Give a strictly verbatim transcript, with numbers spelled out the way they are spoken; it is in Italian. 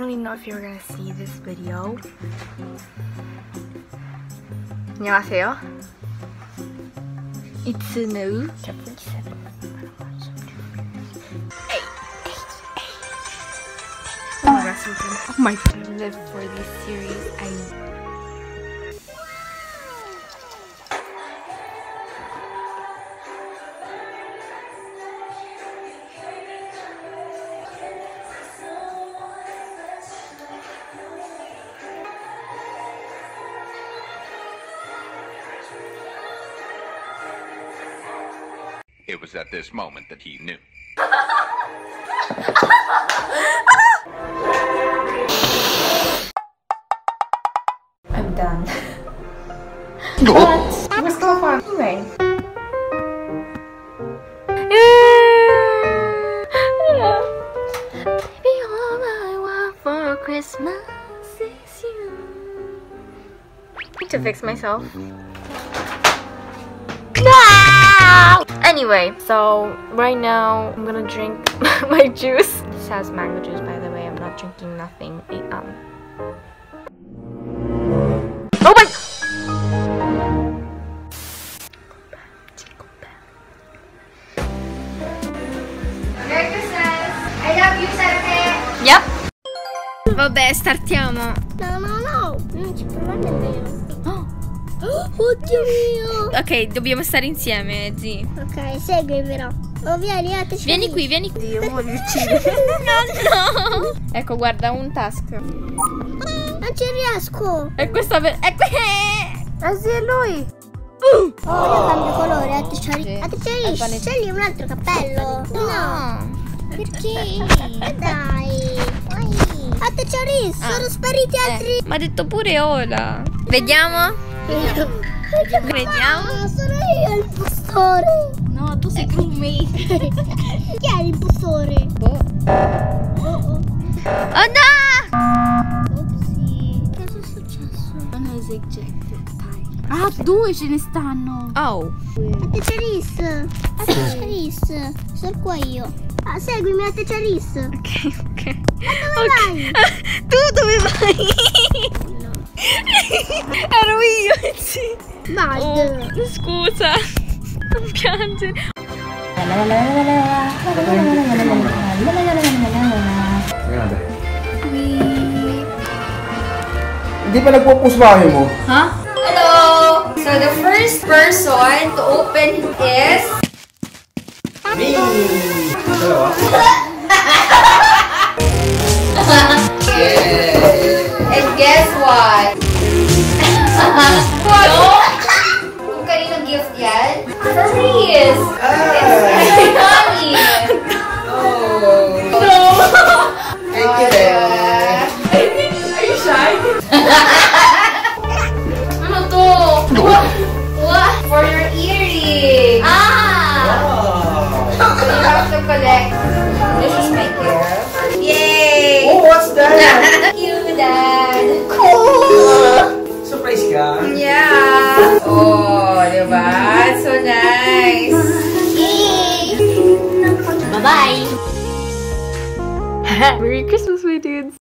don't really know if you're gonna see this video. 안녕하세요. It's new. Oh my gosh, oh my god, I've lived for this series. I It was at this moment that he knew. I'm done. But it was still fun anyway. Baby, all I want for Christmas is you. I need to fix myself. No! Anyway, so right now I'm gonna drink my juice. This has mango juice, by the way. I'm not drinking nothing. Um. Oh my! Merry Christmas! I love you, Serpe! Yep. Vabbè, startiamo. No, no, no, non ci provare nemmeno. Oddio mio! Ok, dobbiamo stare insieme, Zi. Ok, segui però. Oh, vieni, eh, Vieni qui, vieni qui. Io voglio uccidere. No, no! Ecco, guarda, un task. Non ci riesco. E questa per... E que... Ah sì, è lui! Oh, io cambio colore. A te Sì. c'hai a te È c'hai pane- scegli un altro cappello. No! Perché? Dai. Dai. A te c'hai Ah. sono spariti altri. Ma ha detto pure Ola. Vediamo? Vediamo? Ah, sono io l'impostore. No, tu sei crewmate. Chi è l'impostore? Boh. Oh, oh. Oh no! Opsi. Cosa è successo? Non è ejected, dai. Ah, due ce ne stanno. Oh. A te c'è A te c'è Sono qua io. Ah, seguimi, a te c'è Ok, ok. Dove vai? Tu dove vai? Ero io, sì. Bad. Oh, scusa. Non piangere. Hindi pa nagpupusbahe mo? Huh? Hello. So the first person to open is Me! Dalawa? and guess what? What? No? Kung kanino gift yan? For me is it's honey. Oh! No. Thank you, Dad. Are you shy? Ano to? What? What? For your earring. Ah! Wow! So you have to collect. This is my gift. Yay! Oh, what's that? Thank you, Dad. Cool! Surprise ka? Yeah. Oh, diba? So nice. Bye-bye. Merry Christmas, my dudes!